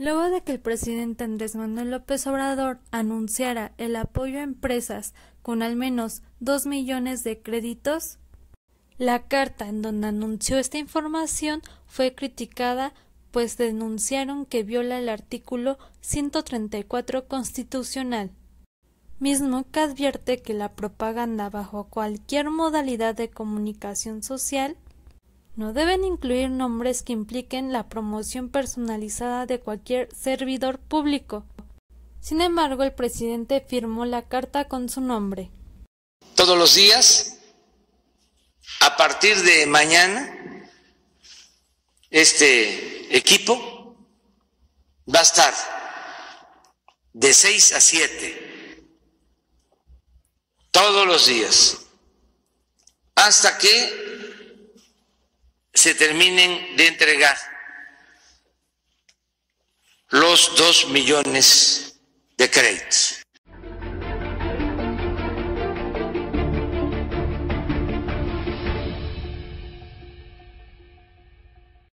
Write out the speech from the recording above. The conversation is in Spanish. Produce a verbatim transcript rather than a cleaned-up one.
Luego de que el presidente Andrés Manuel López Obrador anunciara el apoyo a empresas con al menos dos millones de créditos, la carta en donde anunció esta información fue criticada, pues denunciaron que viola el artículo ciento treinta y cuatro constitucional, mismo que advierte que la propaganda bajo cualquier modalidad de comunicación social no deben incluir nombres que impliquen la promoción personalizada de cualquier servidor público. Sin embargo, el presidente firmó la carta con su nombre. Todos los días, a partir de mañana, este equipo va a estar de seis a siete, todos los días, hasta que se terminen de entregar los dos millones de créditos.